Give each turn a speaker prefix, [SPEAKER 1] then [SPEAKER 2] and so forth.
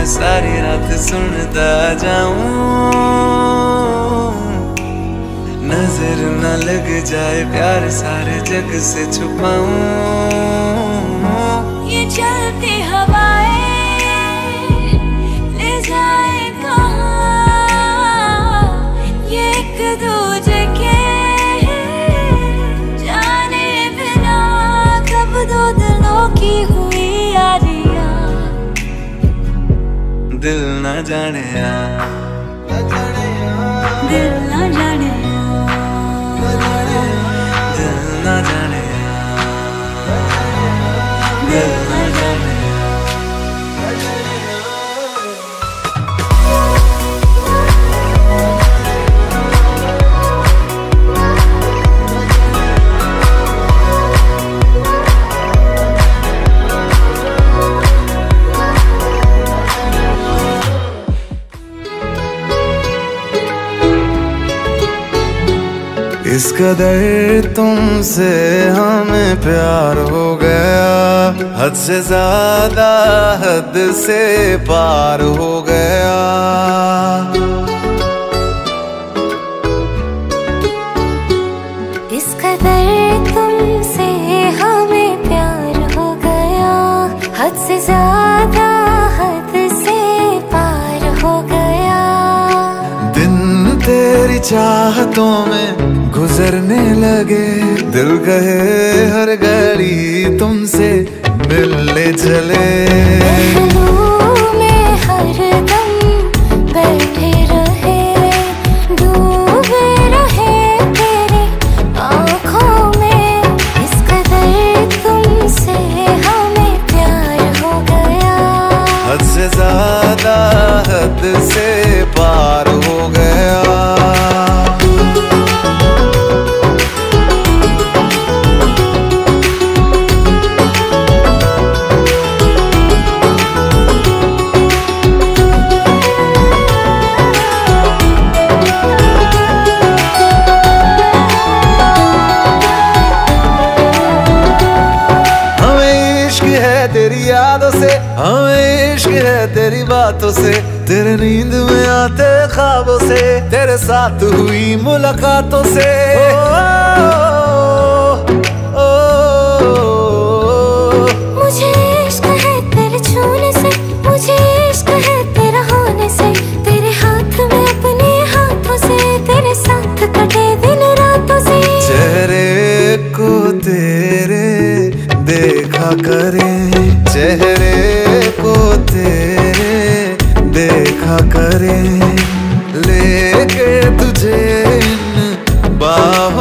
[SPEAKER 1] मैं सारी रात सुनता जाऊं, नजर न लग जाए प्यार सारे जग से छुपाऊं।
[SPEAKER 2] ये चलती हवाएं ले जाए कहाँ, ये एक दूजे के जाने बिना कब दो दिलों की हुई यारियां।
[SPEAKER 1] दिल न जाने
[SPEAKER 2] दिल न जाने
[SPEAKER 1] दिल न जाने दिल न जाने। इस कदर तुमसे हमें प्यार हो गया, हद से ज्यादा हद से पार हो गया।
[SPEAKER 2] इस कदर तुमसे हमें प्यार हो गया, हद से ज्यादा हद से पार हो गया।
[SPEAKER 1] दिन तेरी चाहतों में गुजरने लगे, दिल कहे हर घड़ी तुमसे मिलने चले।
[SPEAKER 2] पहलू में हर दम बैठे रहे, डूबे रहे तेरी आँखों में। इस कदर तुमसे हमें प्यार हो गया,
[SPEAKER 1] हद से ज्यादा हद से पार हो गया। तेरी यादों से हमें इश्क है, तेरी बातों से, तेरे नींद में आते ख्वाबों से, तेरे साथ हुई मुलाकातों से।
[SPEAKER 2] मुझे इश्क है तेरे छूने से, मुझे इश्क है तेरा होने से, तेरे हाथ में अपने हाथों से, तेरे साथ कटे दिन रातों से।
[SPEAKER 1] चेहरे को तेरे देखा करे, चेहरे को तेरे देखा करे, लेके तुझे इन बाहों